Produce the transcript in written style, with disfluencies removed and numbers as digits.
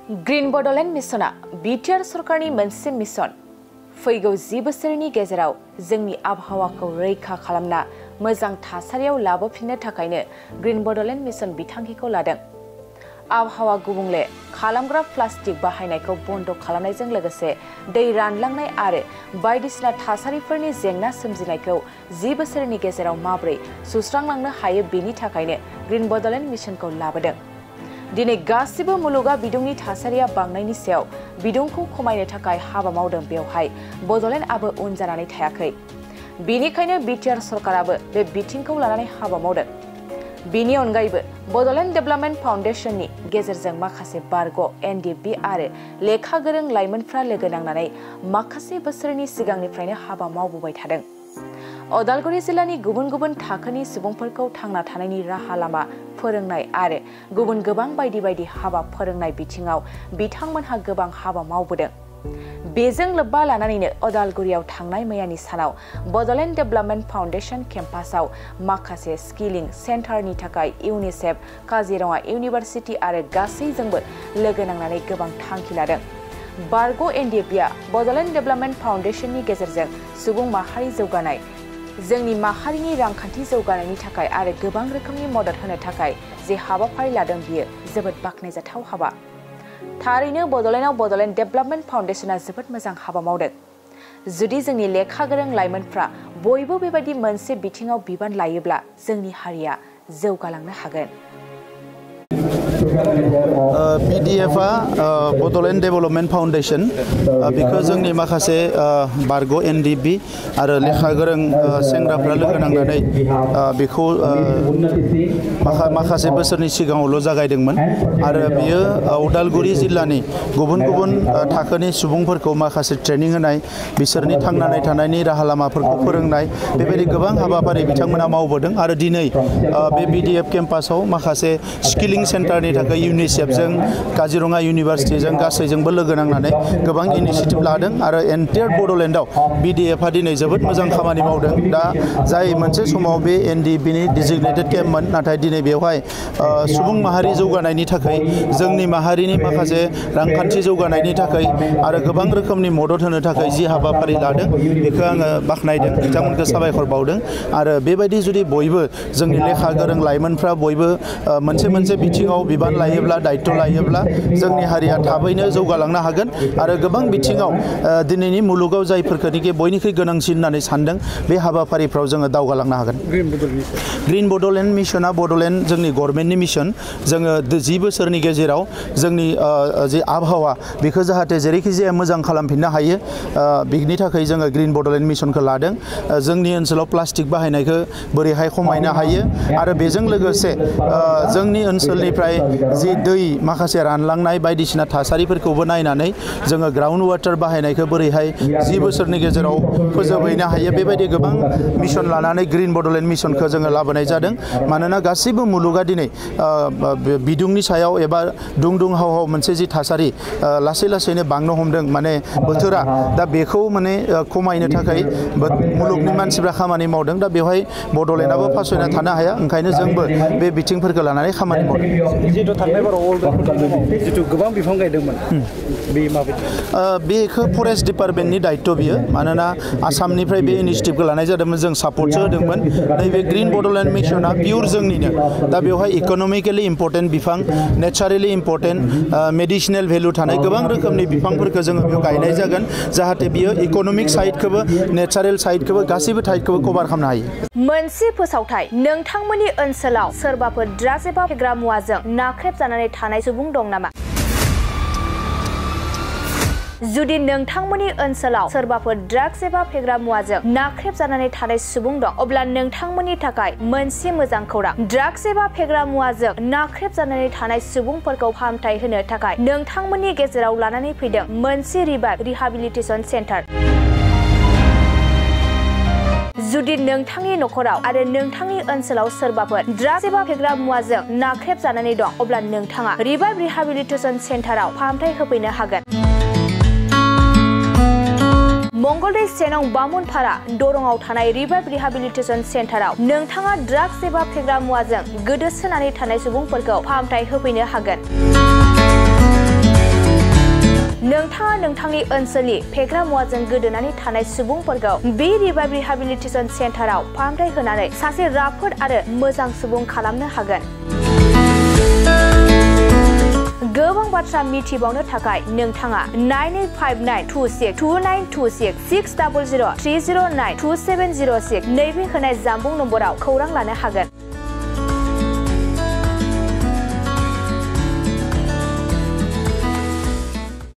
Green Bodoland मिशना BTR सरकारनि मोनसे mission फैगौ 10 बोसोरनि गेजेराव जोंनि आबहावाखौ रैखा खालामना मोजां थासारियाव लाबोफिननो थाखायनो ग्रीन बोडोलैंड मिशन बिथांखिखौ लादों। आबहावा गुबुंले खालामग्रा प्लास्टिक बाहायनायखौ बन्द खालामनायजों लोगोसे दै रानलांनाय आरो बायदिसिना थासारिफोरनि जेंना सोमजिनायखौ 10 बोसोरनि गेजेराव माबोरै सुस्रांलांनो हायो बेनि थाखायनो ग्रीन बोडोलैंड मिशनखौ लाबोदों। दिनै गासिबो मुलुगा बिदुंनि थासारिया बांनायनि सायाव बिदुंखौ खमायनो थाखाय हाबा मावदों। बेवहाय बड'लेण्डआबो उन जानानै थायाखै। बेनिखायनो बिटिआर सरकाराबो बे बिथिंखौ लानानै हाबा मावदों। बेनि अनगायैबो बड'लेण्ड डेभेलपमेन्ट फाउन्डेशननि गेजेरजों माखासे बारग' एनडिपि आरो लेखा गोरों लाइमोनफ्रा लोगो नांनानै माखासे बोसोरनि सिगांनिफ्रायनो हाबा मावबोबाय थादों। उदालगुरि जिल्लानि गुबुन गुबुन थाखोनि सुबुंफोरखौ थांना थानायनि राहा लामा फोरोंनाय आरो गुबुन गोबां बायदि बायदि हाबा फोरोंनाय बिथिङाव बिथांमोनहा गोबां हाबा मावबोदों। बेजों लोब्बा लानानैनो उदालगुरियाव थांनाय मैयानि सानाव बड'लेण्ड डेभेलपमेन्ट फाउन्डेशन केम्पासआव माखासे स्किलिं सेन्टारनि थाखाय इउनिसेफ, काजिरङा इउनिभार्सिटि आरो गासैजोंबो लोगो नांनानै गोबां थांखि लादों। बारग' एनडिपिआ बड'लेण्ड डेभेलपमेन्ट फाउन्डेशननि गेजेरजों सुबुं माहारि जौगानाय, जोंनि माहारिनि रांखान्थि जौगानायनि थाखाय आरो गोबां रोखोमनि मदद होनो थाखाय जे हाबाफारि लादों बियो जोबोद बाख्नायजाथाव हाबा। थारैनो बड'लेण्डआव बड'लेण्ड डेभेलपमेन्ट फाउन्डेशना जोबोद मोजां हाबा मावदों। जुदि जोंनि लेखा गोरों लाइमोनफ्रा बयबो बेबायदि मोनसे बिथिङाव बिबान लायोब्ला जोंनि हारिया जौगालांनो हागोन। BDFआ बड'लेण्ड डेभेलपमेन्ट फाउन्डेशन बेखौ जोंनि माखासे बारग' एनडिपि आरो लेखा गोरों सेंग्राफ्रा लोगो नांनानै बेखौ माखासे बोसोरनि सिगाङावल' जागायदोंमोन आरो बियो उदालगुरि जिल्लानि गुबुन गुबुन थाखोनि सुबुंफोरखौ माखासे ट्रेनिं होनाय, बिसोरनि थांनानै थानायनि राहा लामाफोरखौ फोरोंनाय, बेबायदि गोबां हाबाफारि बिथांमोना मावबोदों आरो दिनै बे BDF केम्पासआव माखासे स्किलिं सेन्टारनि थाखाय इउनिसेफजों, काजिरङा इउनिभार्सिटिजों गासैजोंबो लोगो नांनानै गोबां इनिशिएटिभ लादों आरो एन्टायार बड'लेण्डआव BDFआ दिनै जोबोद मोजां खामानि मावदों। दा जाय मोनसे समाव बे एनडिपिनि डिजिगनेटेड केम्पमोन, नाथाय दिनै बेवहाय सुबुं माहारि जौगानायनि थाखाय, जोंनि माहारिनि माखासे रांखान्थि जौगानायनि थाखाय आरो गोबां रोखोमनि मदद होनो थाखाय जि हाबाफारि लादों बेखौ आङो बाख्नायदों, बिथांमोनखौ साबायखर बावदों। आरो बेबायदि जुदि बयबो जोंनि लेखा गोरों लाइमोनफ्रा बयबो मोनसे बिथिङाव बिबान लायोब्ला, दायित्व लायोब्ला जोंनि हारिया थाबैनो जौगालांनो हागोन आरो गोबां बिथिङाव दिनैनि मुलुगाव जायफोरखौनोखि बयनिख्रुइ गोनांसिन होननानै सानदों बे हाबाफारिफ्राव जोङो दावगालांनो हागोन। ग्रीन बोडोलेण्ड मिशना बड'लेण्ड जोंनि गभर्नमेन्टनि मिशन। जोङो 10 बोसोरनि गेजेराव जोंनि जे आबहावा बेखौ जाहाथे जेरैखि जाया मोजां खालामफिननो हायो, बिनि थाखाय जोङो ग्रीन बोडोलेण्ड मिशनखौ लादों। जोंनि ओनसोलाव प्लास्टिक बाहायनायखौ बोरैहाय खमायनो हायो आरो बेजों लोगोसे जोंनि ओनसोलनिफ्राय जि दै माखासे रानलांनाय बायदिसिना थासारिफोरखौबो नायनानै जोङो ग्राउन्ड वाटार बाहायनायखौ बोरैहाय 10 बोसोरनि गेजेराव फोजोबहैनो हायो, बेबायदि गोबां मिशन लानानै ग्रीन बोडोलेण्ड मिशनखौ जोङो लाबोनाय जादों। मानोना गासैबो मुलुगा दिनै बिदुंनि सायाव एबा दुं हाव मोनसे जि थासारि लासै लासैनो बांनो हमदों, माने बोथोरा, दा बेखौ माने खमायनो थाखाय मुलुगनि मानसिफ्रा खामानि मावदों। दा बेवहाय बड'लेण्डआबो फासयना थानो हाया, ओंखायनो जोंबो बे बिथिंफोरखौ लानानै खामानि मावदों। जिथु थांनाय बाराव जिथु गोबां बिफां गायदोंमोन, बे माबायदि? बेखौ फरेस्ट डिपार्टमेन्टनि दायित्व बियो। मानोना आसामनिफ्राय बे इनिशिएटिभखौ लानाय जादोंमोन, जों सापर्टसो होदोंमोन। नैबे ग्रीन बोडोलेण्ड मिशना पियर जोंनिनो। दा बेवहाय इक'नमिकेलि इम्पर्टेन्ट बिफां, नेचारेलि इम्पर्टेन्ट, मेडिसिनेल भेलु थानाय गोबां रोखोमनि बिफांफोरखौ जोङो बेयाव गायनाय जागोन, जाहाथे बियो इक'नमिक साइडखौबो, नेचारेल साइडखौबो, गासैबो साइडखौबो कभार खालामनो हायो। मोनसे फोसावथाय, नोंथांमोननि ओनसोलाव सोरबाफोर ड्राग्स एबा फेग्रा मुवाजों नाख्रेबजानानै थानाय सुबुं दं नामा? जुदि नोंथांमोननि ओनसोलाव सोरबाफोर ड्राग्स एबा फेग्रा मुवाजों नाख्रेबजानानै थानाय सुबुं दं, अब्ला नोंथांमोननि थाखाय मोनसे मोजां खौरां। ड्राग्स एबा फेग्रा मुवाजों नाख्रेबजानानै थानाय सुबुंफोरखौ फाहामथाय होनो थाखाय नोंथांमोननि गेजेराव लानानै फैदों मोनसे रिहाबिलिटेसन सेन्टार। जुदि नोंथांनि नखराव आरो नोंथांनि ओनसोलाव सोरबाफोर ड्राग्स एबा फेग्रा मुवाजों नाख्रेबजानानै दं, अब्ला नोंथाङा रिहाबिलिटेसन सेन्टाराव फाहामथाय होफैनो हागोन। मंगलदै सेनं बामुनपारा दरंआव थानाय रिहाबिलिटेसन सेन्टाराव नोंथाङा ड्राग्स एबा फेग्रा मुवाजों गोदोसोनानै थानाय सुबुंफोरखौ फाहामथाय होफैनो हागोन। नोंथाङा नोंथांनि ओनसोलनि फेग्रा मुवाजों गोदोनानै थानाय सुबुंफोरखौ बे रिभाइभ रिहेबिलिटेसन सेन्टाराव फाहामथाय होनानै सासे राफोद आरो मोजां सुबुं खालामनो हागोन। गोबां बाथ्रा मिथिबावनो थाखाय नोंथाङा 9859262926 60030092706 नैबे होनाय जानबुं नम्बराव खौरां लानो हागोन।